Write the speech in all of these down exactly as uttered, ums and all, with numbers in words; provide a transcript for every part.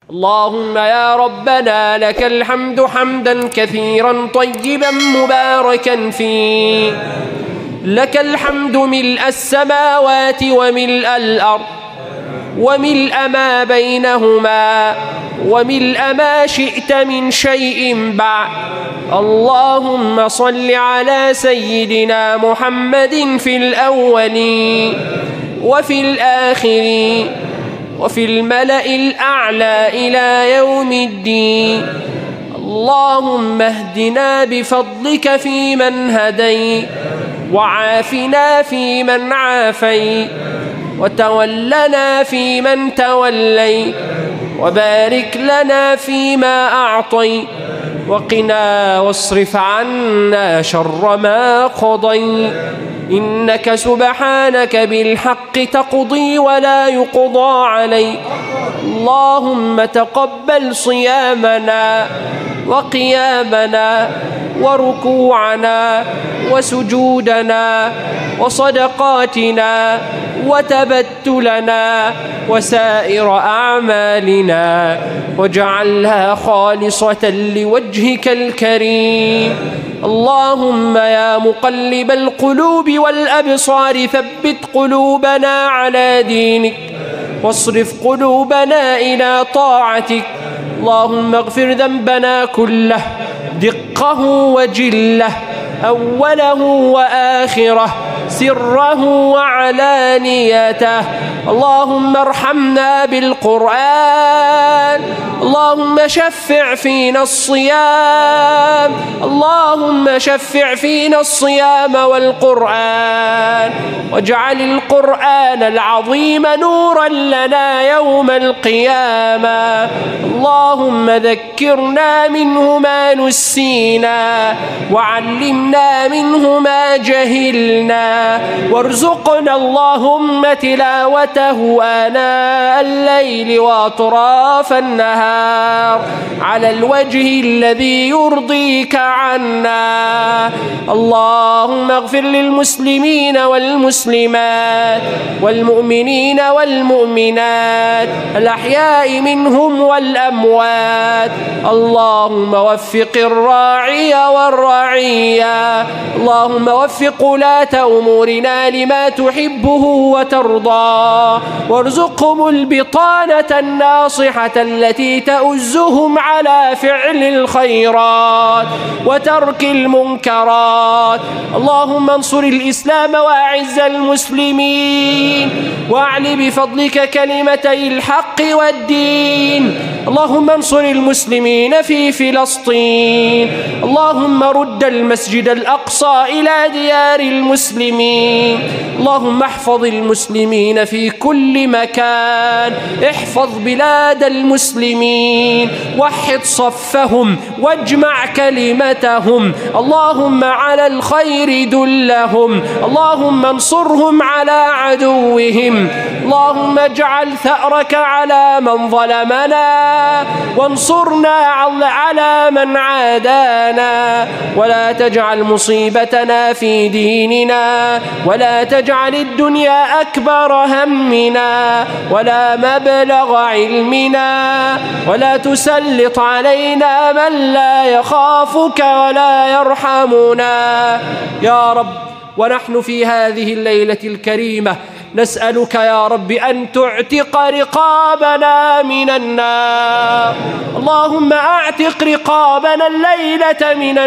اللهم يا ربنا لك الحمد حمدا كثيرا طيبا مباركا فيه، لك الحمد ملء السماوات وملء الأرض وملء ما بينهما وملء ما شئت من شيء بعد. اللهم صل على سيدنا محمد في الأولين وفي الآخرين وفي الملأ الأعلى إلى يوم الدين. اللهم اهدنا بفضلك فيمن هديت، وعافنا فيمن عافيت، وتولنا فيمن توليت، وبارك لنا فيما أعطيت، وقنا واصرف عنا شر ما قضيت. إنك سبحانك بالحق تقضي ولا يقضى عليك. اللهم تقبل صيامنا وقيامنا وركوعنا وسجودنا وصدقاتنا وتبتلنا وسائر أعمالنا، واجعلها خالصة لوجهك الكريم. اللهم يا مقلب القلوب والأبصار ثبت قلوبنا على دينك، واصرف قلوبنا إلى طاعتك. اللهم اغفر ذنبنا كله دقه وجله، أوله وآخره، سره وعلانيته. اللهم ارحمنا بالقرآن. اللهم شفع فينا الصيام. اللهم شفع فينا الصيام والقرآن، واجعل القرآن العظيم نورا لنا يوم القيامة. اللهم ذكرنا منه ما نسينا، وعلمنا منه ما جهلنا، وارزقنا اللهم تلاوته آناء الليل وأطراف النهار على الوجه الذي يرضيك عنا. اللهم اغفر للمسلمين والمسلمات والمؤمنين والمؤمنات الأحياء منهم والأموات. اللهم وفق الراعي والرعية. اللهم وفق ولاة أمورنا لما تحبه وترضى، وارزقهم البطانة الناصحة التي تؤزهم على فعل الخيرات وترك المنكرات. اللهم انصر الإسلام وأعز المسلمين، واعل بفضلك كلمتي الحق والدين. اللهم انصر المسلمين في فلسطين. اللهم رد المسجد الأقصى إلى ديار المسلمين. اللهم احفظ المسلمين في كل مكان، احفظ بلاد المسلمين، وحد صفهم واجمع كلمتهم. اللهم على الخير دلهم. اللهم انصرهم على عدوهم. اللهم اجعل ثأرك على من ظلمنا، وانصرنا على من عادانا، ولا تجعل مصيبتنا في ديننا، ولا تجعل الدنيا أكبر همنا ولا مبلغ علمنا، ولا تسلط علينا من لا يخافك ولا يرحمنا يا رب. ونحن في هذه الليلة الكريمة نسألك يا رب أن تعتق رقابنا من النار. اللهم أعتق رقابنا الليلة من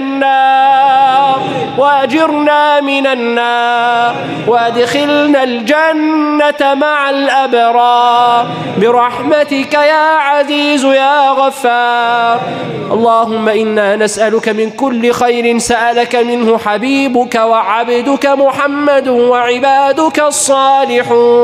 النار، وأجرنا من النار، وأدخلنا الجنة مع الأبرار برحمتك يا عزيز يا غفار. اللهم إنا نسألك من كل خير سألك منه حبيبك وعبدك محمد وعبادك الصالحون،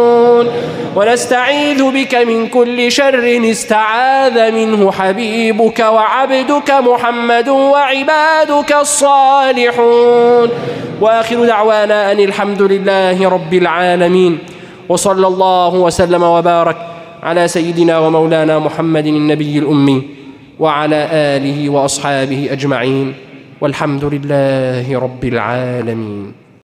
ونستعيذ بك من كل شر استعاذ منه حبيبك وعبدك محمد وعبادك الصالحون. وآخر دعوانا أن الحمد لله رب العالمين، وصلى الله وسلم وبارك على سيدنا ومولانا محمد النبي الأمي وعلى آله وأصحابه أجمعين، والحمد لله رب العالمين.